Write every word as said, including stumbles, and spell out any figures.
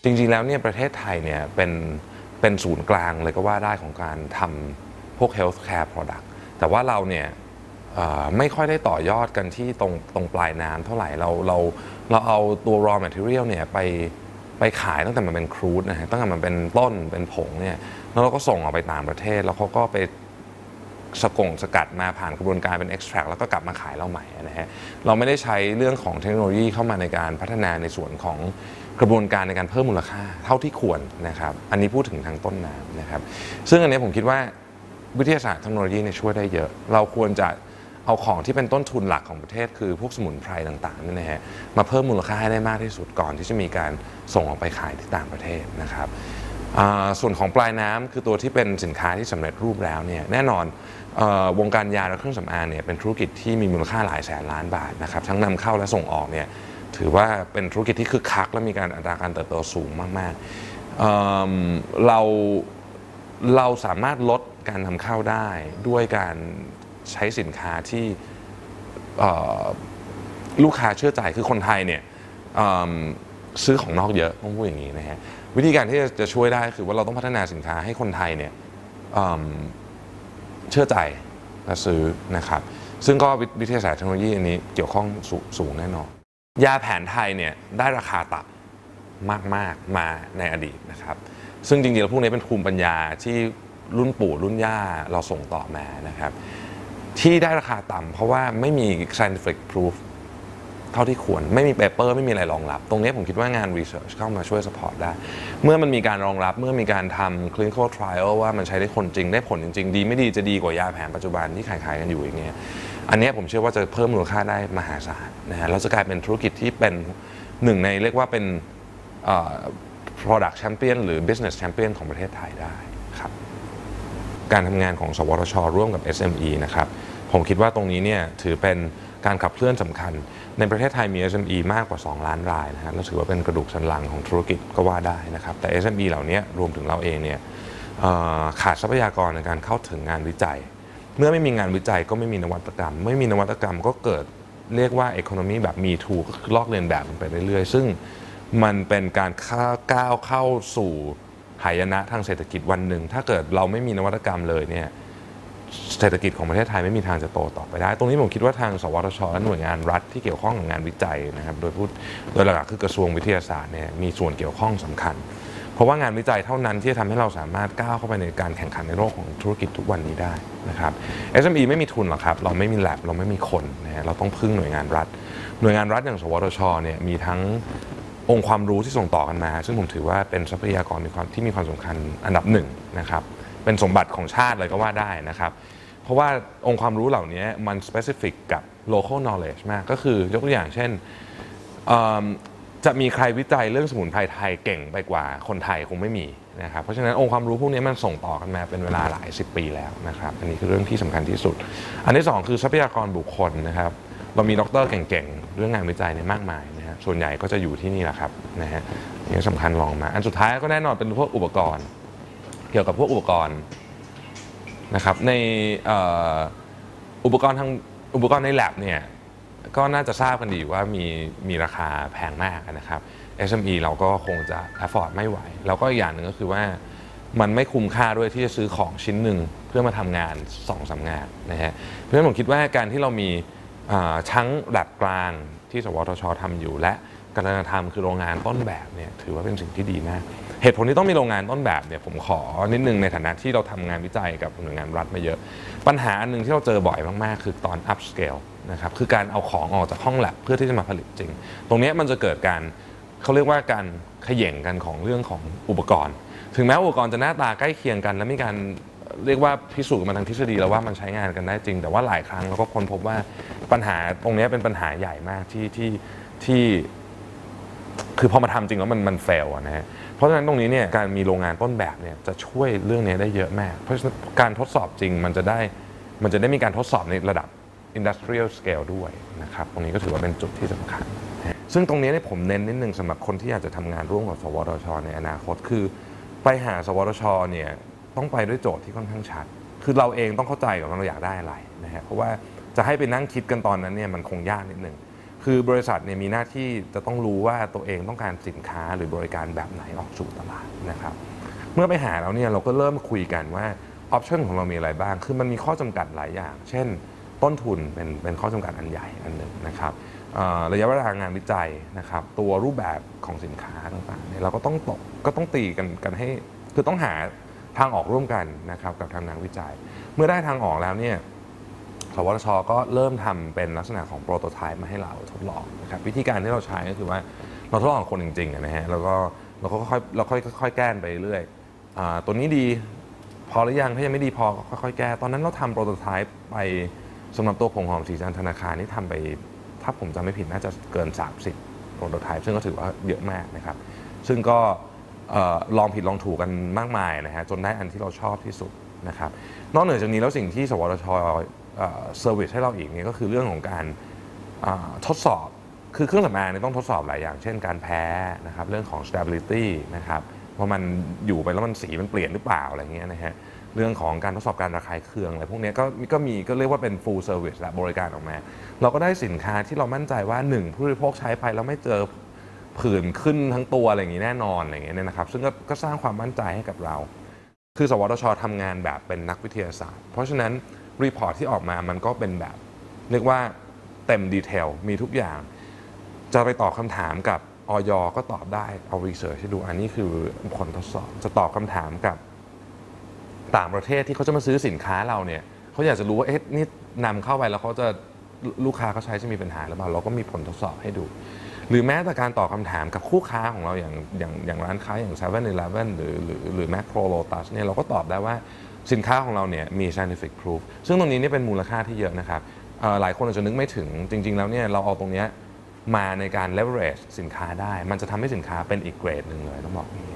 จริงๆแล้วเนี่ยประเทศไทยเนี่ยเป็นเป็นศูนย์กลางเลยก็ว่าได้ของการทำพวก healthcare product แต่ว่าเราเนี่ยไม่ค่อยได้ต่อยอดกันที่ตรงตรงปลายน้ำเท่าไหร่เราเราเราเอาตัว raw material เนี่ยไปไปขายตั้งแต่มันเป็นครูดนะฮะตั้งแต่มันเป็นต้นเป็นผงเนี่ยแล้วเราก็ส่งออกไปต่างประเทศแล้วเขาก็ไปสกงสกัดมาผ่านกระบวนการเป็น extract แล้วก็กลับมาขายเราใหม่นะฮะเราไม่ได้ใช้เรื่องของเทคโนโลยีเข้ามาในการพัฒนาในส่วนของกระบวนการในการเพิ่มมูลค่าเท่าที่ควรนะครับอันนี้พูดถึงทางต้นน้ำนะครับซึ่งอันนี้ผมคิดว่าวิทยาศาสตร์เทคโนโลยีเนี่ยช่วยได้เยอะเราควรจะเอาของที่เป็นต้นทุนหลักของประเทศคือพวกสมุนไพรต่างๆนี่นะฮะมาเพิ่มมูลค่าให้ได้มากที่สุดก่อนที่จะมีการส่งออกไปขายที่ต่างประเทศนะครับส่วนของปลายน้ำคือตัวที่เป็นสินค้าที่สำเร็จรูปแล้วเนี่ยแน่นอนวงการยาและเครื่องสำอางเนี่ยเป็นธุรกิจที่มีมูลค่าหลายแสนล้านบาทนะครับทั้งนำเข้าและส่งออกเนี่ยถือว่าเป็นธุรกิจที่คึกคักและมีการอัตราการเติบโตสูงมากๆ เ, เราเราสามารถลดการนำเข้าได้ด้วยการใช้สินค้าที่ลูกค้าเชื่อใจคือคนไทยเนี่ยซื้อของนอกเยอะต้องพูดอย่างนี้นะฮะวิธีการที่จะช่วยได้คือว่าเราต้องพัฒนาสินค้าให้คนไทยเนี่ยเชื่อใจและซื้อนะครับซึ่งก็วิทยาศาสตร์เทคโนโลยีอันนี้เกี่ยวข้องสูงแน่นอนยาแผนไทยเนี่ยได้ราคาต่ำมากๆมาในอดีตนะครับซึ่งจริงๆแล้วพวกนี้เป็นภูมิปัญญาที่รุ่นปู่รุ่นย่าเราส่งต่อมานะครับที่ได้ราคาต่ำเพราะว่าไม่มี scientific proof เท่าที่ควรไม่มีเปเปอร์ไม่มีอะไรรองรับตรงนี้ผมคิดว่างาน research เข้ามาช่วย support ได้เมื่อมันมีการรองรับเมื่อมีการทำ clinical trial ว่ามันใช้ได้คนจริงได้ผลจริงๆดีไม่ดีจะดีกว่ายาแผนปัจจุบันที่ขายๆกันอยู่อย่างเงี้ยอันนี้ผมเชื่อว่าจะเพิ่มมูลค่าได้มหาศาลนะฮะเราจะกลายเป็นธุรกิจที่เป็นหนึ่งในเรียกว่าเป็น product champion หรือ business champion ของประเทศไทยได้ครับการทำงานของสวทช.ร่วมกับ เอส เอ็ม อี นะครับผมคิดว่าตรงนี้เนี่ยถือเป็นการขับเคลื่อนสำคัญในประเทศไทยมี เอส เอ็ม อี มากกว่าสองล้านรายนะฮะแล้วถือว่าเป็นกระดูกสันหลังของธุรกิจก็ว่าได้นะครับแต่ เอส เอ็ม อี เหล่านี้รวมถึงเราเองเนี่ยขาดทรัพยากรในการเข้าถึงงานวิจัยเมื่อไม่มีงานวิจัยก็ไม่มีนวัตกรรมไม่มีนวัตกรรมก็เกิดเรียกว่า economy แบบ มี ทู ก็คือลอกเลียนแบบมันไปเรื่อยๆซึ่งมันเป็นการก้าวเข้าสู่หายนะทางเศรษฐกิจวันหนึ่งถ้าเกิดเราไม่มีนวัตกรรมเลยเนี่ยเศรษฐกิจของประเทศไทยไม่มีทางจะโตต่อไปได้ตรงนี้ผมคิดว่าทางสวทช.และหน่วยงานรัฐที่เกี่ยวข้องกับงานวิจัยนะครับโดยพูดโดยหลักๆคือกระทรวงวิทยาศาสตร์เนี่ยมีส่วนเกี่ยวข้องสำคัญเพราะว่างานวิจัยเท่านั้นที่จะทำให้เราสามารถก้าวเข้าไปในการแข่งขันในโลกของธุรกิจทุกวันนี้ได้นะครับ เอส เอ็ม อี ไม่มีทุนหรอกครับเราไม่มี lab เราไม่มีคนนะฮะเราต้องพึ่งหน่วยงานรัฐหน่วยงานรัฐอย่างสวทช.เนี่ยมีทั้งองค์ความรู้ที่ส่งต่อกันมาซึ่งผมถือว่าเป็นทรัพยากรมีความที่มีความสำคัญอันดับหนึ่งนะครับเป็นสมบัติของชาติเลยก็ว่าได้นะครับเพราะว่าองค์ความรู้เหล่านี้มัน specific กับ local knowledge มากก็คือยกตัวอย่างเช่นจะมีใครวิจัยเรื่องสมุนไพรไทยเก่งไปกว่าคนไทยคงไม่มีนะครับเพราะฉะนั้นองค์ความรู้พวกนี้มันส่งต่อกันมาเป็นเวลาหลายสิบปีแล้วนะครับอันนี้คือเรื่องที่สำคัญที่สุดอันที่สองคือทรัพยากรบุคคลนะครับเรามีด็อกเตอร์เก่งๆเรื่องงานวิจัยเนี่ยมากมายนะฮะส่วนใหญ่ก็จะอยู่ที่นี่แหละครับนะฮะนี่สำคัญลองมาอันสุดท้ายก็แน่นอนเป็นพวกอุปกรณ์เกี่ยวกับพวกอุปกรณ์นะครับในอุปกรณ์ทางอุปกรณ์ใน lab เนี่ยก็น่าจะทราบกันดีว่ามีมีราคาแพงมากนะครับ เอส เอ็ม อี เราก็คงจะ afford ไม่ไหวแล้วก็อีกอย่างหนึ่งก็คือว่ามันไม่คุ้มค่าด้วยที่จะซื้อของชิ้นหนึ่งเพื่อมาทำงาน สองสาม งานนะฮะเพราะฉะนั้นผมคิดว่าการที่เรามีทั้งแลบกลางที่สวทช.ทำอยู่และกำลังทำคือโรงงานต้นแบบเนี่ยถือว่าเป็นสิ่งที่ดีมากเหตุผลที่ต้องมีโรงงานต้นแบบเนี่ยผมขอนิดนึงในฐานะที่เราทำงานวิจัยกับหน่วยงานรัฐมาเยอะปัญหาอันนึงที่เราเจอบ่อยมากๆคือตอน up scale นะครับคือการเอาของออกจากห้องแลบเพื่อที่จะมาผลิตจริงตรงนี้มันจะเกิดการเขาเรียกว่าการเขย่งกันของเรื่องของอุปกรณ์ถึงแม้อุปกรณ์จะหน้าตาใกล้เคียงกันและมีการเรียกว่าพิสูจน์มาทางทฤษฎีแล้วว่ามันใช้งานกันได้จริงแต่ว่าหลายครั้งเราก็ค้นพบว่าปัญหาตรงนี้เป็นปัญหาใหญ่มากที่ที่ที่คือพอมาทำจริงแล้วมันมันเฟลนะฮะเพราะฉะนั้นตรงนี้เนี่ยการมีโรงงานต้นแบบเนี่ยจะช่วยเรื่องนี้ได้เยอะมากเพราะฉะนั้นการทดสอบจริงมันจะได้มันจะได้มีการทดสอบในระดับ industrial scale ด้วยนะครับตรงนี้ก็ถือว่าเป็นจุดที่สำคัญซึ่งตรงนี้เนี่ยผมเน้นนิดนึงสำหรับคนที่อยากจะทำงานร่วมกับสวทช.ในอนาคตคือไปหาสวทช.เนี่ยต้องไปด้วยโจทย์ที่ค่อนข้างชัดคือเราเองต้องเข้าใจกับว่าเราอยากได้อะไรนะฮะเพราะว่าจะให้ไปนั่งคิดกันตอนนั้นเนี่ยมันคงยากนิดนึงคือบริษัทเนี่ยมีหน้าที่จะต้องรู้ว่าตัวเองต้องการสินค้าหรือบริการแบบไหนออกสู่ตลาดนะครับเมื่อไปหาแล้วเนี่ยเราก็เริ่มคุยกันว่าออปชันของเรามีอะไรบ้างคือมันมีข้อจำกัดหลายอย่างเช่นต้นทุนเป็นเป็นข้อจำกัดอันใหญ่อันหนึ่งนะครับระยะเวลางานวิจัยนะครับตัวรูปแบบของสินค้าต่างๆเนี่ยเราก็ต้องตกก็ต้องตีกันกันให้คือต้องหาทางออกร่วมกันนะครับกับทางนักวิจัยเมื่อได้ทางออกแล้วเนี่ยสวทช.ก็เริ่มทำเป็นลักษณะของโปรโตไทป์มาให้เราทดลองนะครับวิธีการที่เราใช้ก็คือว่าเราทดลองกับคนจริงๆนะฮะแล้วก็เราก็ค่อยเราค่อยค่อยแก้ไปเรื่อยตัวนี้ดีพอหรือยังถ้ายังไม่ดีพอค่อยๆแก้ตอนนั้นเราทำโปรโตไทป์ไปสำหรับตัวผงหอมสีจันทร์ธนาคารนี่ทำไปถ้าผมจำไม่ผิดน่าจะเกินสามสิบโปรโตไทป์ซึ่งก็ถือว่าเยอะมากนะครับซึ่งก็ลองผิดลองถูกกันมากมายนะฮะจนได้อันที่เราชอบที่สุดนะครับนอกเหนือจากนี้แล้วสิ่งที่สวทช.เซอร์วิสให้เราอีกเนี่ยก็คือเรื่องของการทดสอบคือเครื่องสำอางเนี่ยต้องทดสอบหลายอย่างเช่นการแพ้นะครับเรื่องของ stability นะครับว่ามันอยู่ไปแล้วมันสีมันเปลี่ยนหรือเปล่าอะไรเงี้ยนะฮะเรื่องของการทดสอบการระคายเคืองอะไรพวกนี้ก็ก็มีก็เรียกว่าเป็น full service และบริการออกมาเราก็ได้สินค้าที่เรามั่นใจว่าหนึ่งผู้บริโภคใช้ไปแล้วไม่เจอผื่นขึ้นทั้งตัวอะไรอย่างนี้แน่นอนอะไรเงี้ยนะครับซึ่งก็ก็สร้างความมั่นใจให้กับเราคือสวทช.ทำงานแบบเป็นนักวิทยาศาสตร์เพราะฉะนั้นรีพอร์ตที่ออกมามันก็เป็นแบบเรียกว่าเต็มดีเทลมีทุกอย่างจะไปตอบคำถามกับอย.ก็ตอบได้เอารีเสิร์ชให้ดูอันนี้คือผลทดสอบจะตอบคำถามกับต่างประเทศที่เขาจะมาซื้อสินค้าเราเนี่ยเขาอยากจะรู้ว่าเอ๊ะนี่นำเข้าไปแล้วเขาจะลูกค้าเขาใช้จะมีปัญหาหรือเปล่าเราก็มีผลทดสอบให้ดูหรือแม้แต่การตอบคำถามกับคู่ค้าของเราอย่างอย่างอย่างร้านค้าอย่าง เซเว่น อีเลฟเว่น หรือหรือหรือ Macro Lotus เนี่ยเราก็ตอบได้ว่าสินค้าของเราเนี่ยมี scientific proof ซึ่งตรงนี้นี่เป็นมูลค่าที่เยอะนะครับหลายคนอาจจะนึกไม่ถึงจริงๆแล้วเนี่ยเราเอาตรงนี้มาในการ leverage สินค้าได้มันจะทำให้สินค้าเป็นอีกเกรดหนึ่งเลยต้องบอกอย่างนี้